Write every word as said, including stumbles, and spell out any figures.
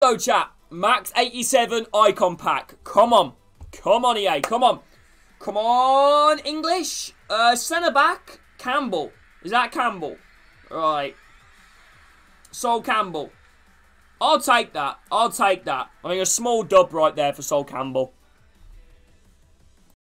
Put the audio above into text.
go, chat. Max eighty-seven icon pack. Come on. Come on, E A. Come on. Come on, English. Uh, centre back. Campbell. Is that Campbell? Right. Sol Campbell. I'll take that. I'll take that. I mean, a small dub right there for Sol Campbell.